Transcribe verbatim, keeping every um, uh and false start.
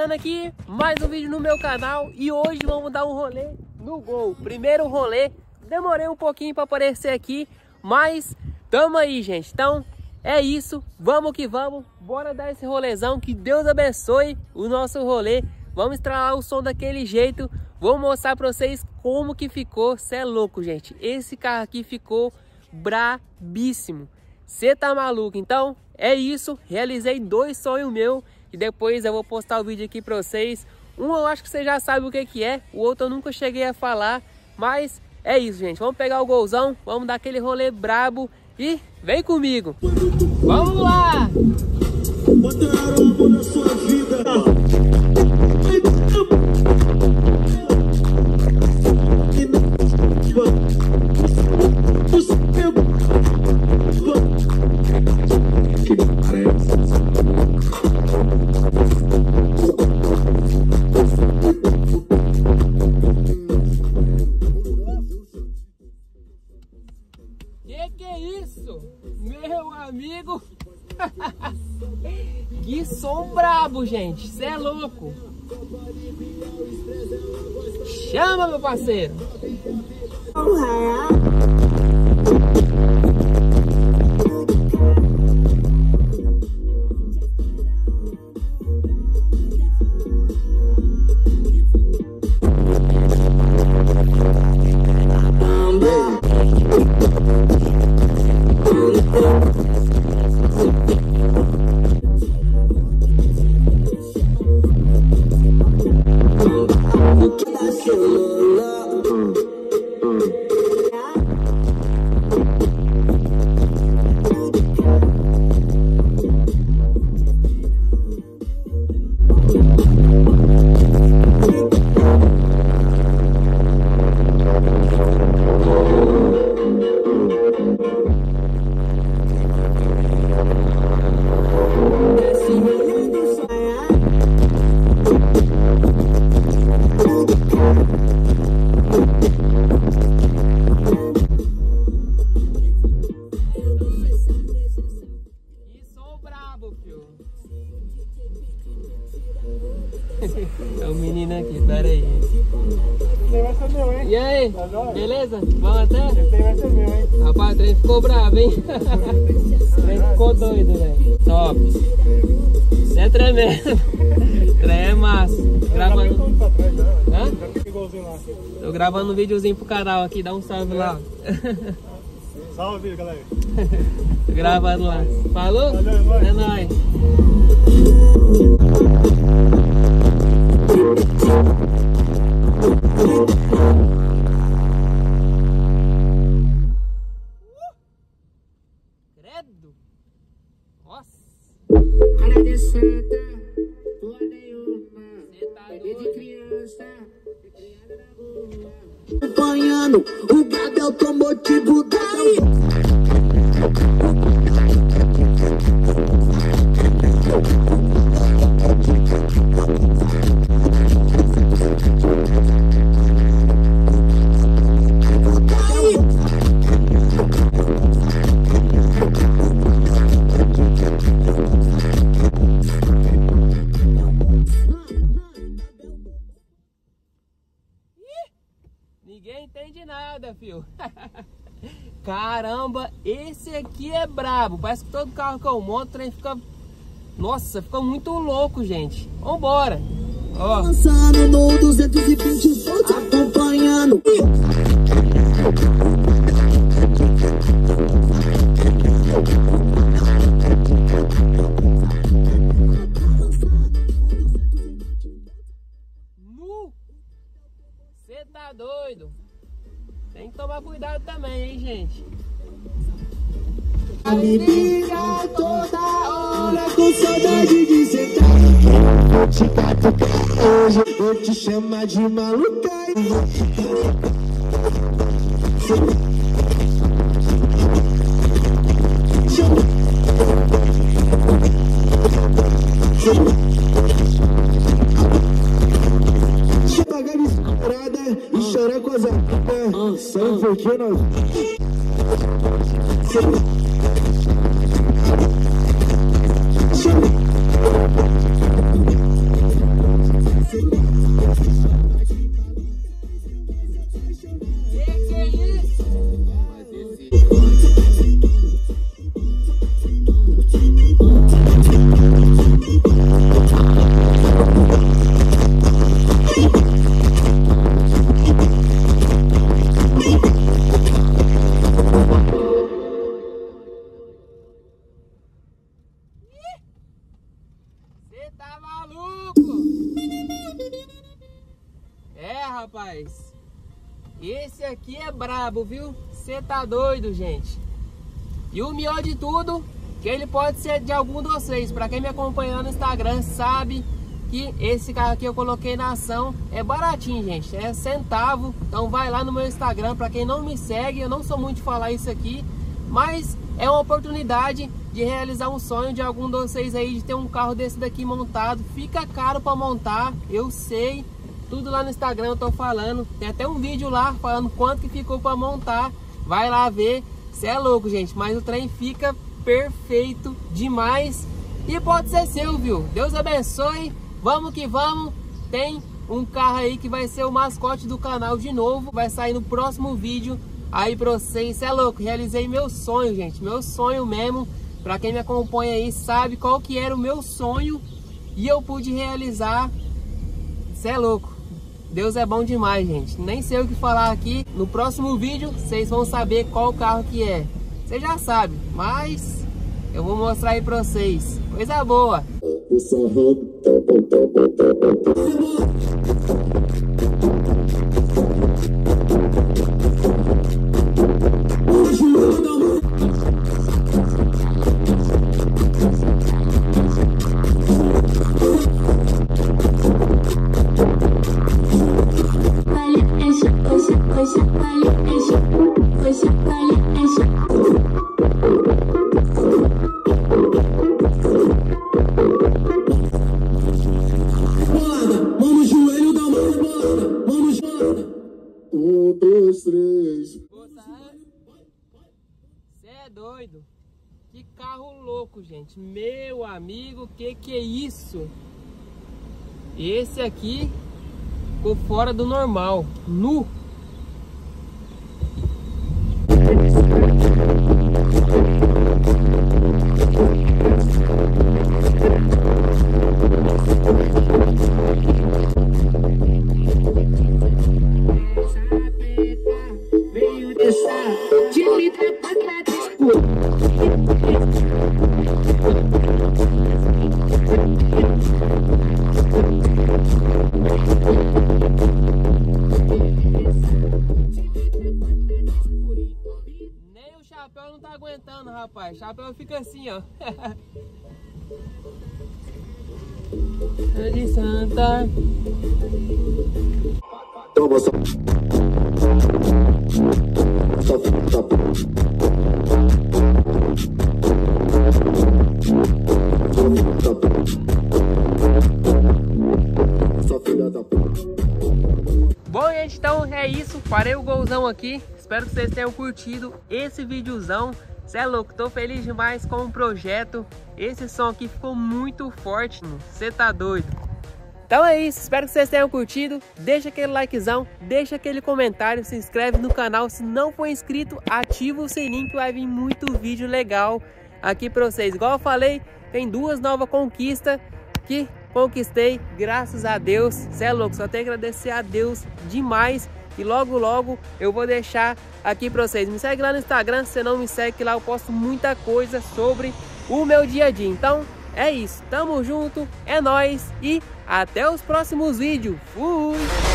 começando aqui mais um vídeo no meu canal e hoje vamos dar um rolê no Gol. Primeiro rolê, demorei um pouquinho para aparecer aqui, mas tamo aí, gente. Então é isso, vamos que vamos, bora dar esse rolezão, que Deus abençoe o nosso rolê. Vamos estralar o som daquele jeito, vou mostrar para vocês como que ficou. Cê é louco, gente, esse carro aqui ficou brabíssimo, cê tá maluco. Então é isso, realizei dois sonhos meus e depois eu vou postar o vídeo aqui pra vocês. Um eu acho que você já sabe o que que é, o outro eu nunca cheguei a falar, mas é isso, gente. Vamos pegar o golzão, vamos dar aquele rolê brabo e vem comigo. Vamos lá! Botaram amor na sua vida. Que que é isso, meu amigo? Que som brabo, gente, cê é louco. Chama, meu parceiro. É o menino aqui, pera aí. Esse vai ser meu, hein? E aí, beleza? Vamos até? Esse vai ser meu, hein? Rapaz, o trem ficou bravo, hein? O trem ficou doido, velho. Top. Você é tremendo. O trem é massa. Gravando... Hã? Tô gravando um videozinho pro canal aqui, dá um salve lá. Salve, galera. Tô gravando lá. Falou? Valeu, é nóis. Credo. Nossa. Cara de santa, porra nenhuma. Cê tá Bebê de doido. criança, criada na rua. Acompanhando o Gabi automotivo daí. Ninguém entende nada, fio. Caramba, esse aqui é brabo. Parece que todo carro que eu monto, o trem fica... Nossa, fica muito louco, gente. Vambora. Ó. Lançando no duzentos e vinte solto, acompanhando. Nu. Cê tá doido. Tem que tomar cuidado também, hein, gente. Me liga toda hora com saudade de sentar. Vou te catucar hoje, vou te chamar de maluca. Deixa eu pagar descarada e chorar com as amigas. Sabe por que nós... rapaz. Esse aqui é brabo, viu? Você tá doido, gente. E o melhor de tudo, que ele pode ser de algum de vocês. Pra quem me acompanha no Instagram sabe que esse carro aqui eu coloquei na ação. É baratinho, gente, é centavo. Então vai lá no meu Instagram. Pra quem não me segue, eu não sou muito de falar isso aqui, mas é uma oportunidade de realizar um sonho de algum de vocês aí, de ter um carro desse daqui montado. Fica caro para montar, eu sei, tudo lá no Instagram eu tô falando. Tem até um vídeo lá falando quanto que ficou para montar. Vai lá ver, cê é louco, gente, mas o trem fica perfeito demais e pode ser seu, viu? Deus abençoe, vamos que vamos. Tem um carro aí que vai ser o mascote do canal de novo, vai sair no próximo vídeo aí pra vocês. Cê é louco, realizei meu sonho, gente, meu sonho mesmo. Pra quem me acompanha aí sabe qual que era o meu sonho e eu pude realizar. Cê é louco, Deus é bom demais, gente. Nem sei o que falar aqui. No próximo vídeo vocês vão saber qual carro que é. Você já sabe, mas eu vou mostrar aí pra vocês. Coisa boa. Um, dois, três. Você é doido? Que carro louco, gente. Meu amigo, que que é isso? Esse aqui ficou fora do normal. Nu. Veio dessa de lidar pra Nem o chapéu não tá aguentando, rapaz. O chapéu fica assim, ó. De Santa. Toma só. Só fica. Só filha da puta. Bom, gente, então é isso. Parei o golzão aqui. Espero que vocês tenham curtido esse videozão. Cê é louco, tô feliz demais com o projeto. Esse som aqui ficou muito forte. Você tá doido. Então é isso, espero que vocês tenham curtido. Deixa aquele likezão, deixa aquele comentário, se inscreve no canal. Se não for inscrito, ativa o sininho que vai vir muito vídeo legal aqui pra vocês. Igual eu falei, tem duas novas conquistas que conquistei, graças a Deus. Cê é louco, só tenho que agradecer a Deus demais. E logo logo eu vou deixar aqui pra vocês. Me segue lá no Instagram, se você não me segue, que lá eu posto muita coisa sobre o meu dia a dia. Então é isso, tamo junto, é nóis e até os próximos vídeos. Fui!